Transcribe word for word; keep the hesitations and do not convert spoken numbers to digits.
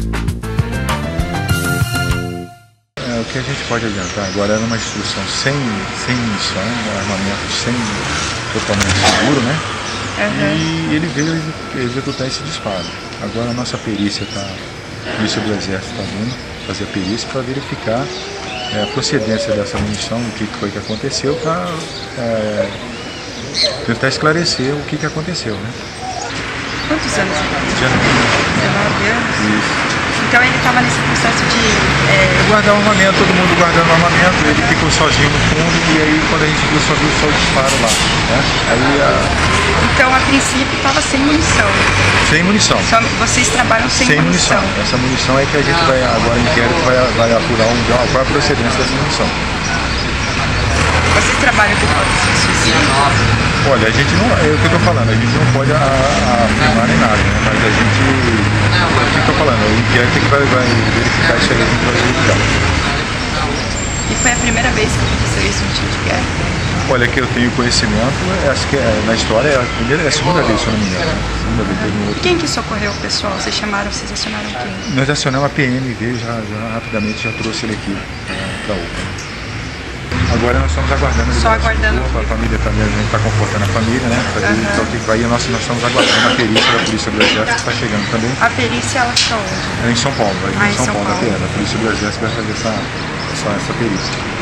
O que a gente pode adiantar agora era uma instrução sem, sem munição, um armamento sem, totalmente seguro, né? Uhum. E ele veio executar esse disparo. Agora a nossa perícia está, a polícia do Exército está vindo fazer a perícia para verificar é, a procedência dessa munição, o que foi que aconteceu, para é, tentar esclarecer o que, que aconteceu, né? Quantos anos ele tem? dezenove anos. Isso. Então ele estava nesse processo de... É... guardar o armamento, todo mundo guardando o armamento, ele ficou sozinho no fundo e aí quando a gente viu, só viu só o disparo lá, né? Aí, a... Então a princípio estava sem munição. Sem munição. Só vocês trabalham sem, sem munição. munição. Essa munição é que a gente vai, agora em inquérito, vai, vai apurar um, qual é a procedência dessa munição. Vocês trabalham com hipótese de suicídio? Olha, a gente não, é o que eu estou falando, a gente não pode afirmar nem nada, né? Mas a gente, é o que eu estou falando, o inquérito que vai, vai verificar isso aí, a gente vai verificar. E foi a primeira vez que aconteceu isso no tiro de guerra? Olha, que eu tenho conhecimento, acho que é, na história é a, primeira, é a segunda vez, se eu não me engano. Segunda vez, teve um outro. Quem que socorreu o pessoal? Vocês chamaram, vocês acionaram quem? Nós acionamos a P M, veio já, já rapidamente, já trouxe ele aqui para a U P A. Agora nós estamos aguardando. Só aguardando. A família também, a gente está confortando a família, né? Uhum. Então que vai, nós, nós estamos aguardando a perícia da Polícia do Exército que está chegando também. A perícia, ela está onde? É em São Paulo, vai ah, em São, São Paulo, Paulo. A P M, a Polícia do Exército vai fazer essa, essa, essa perícia.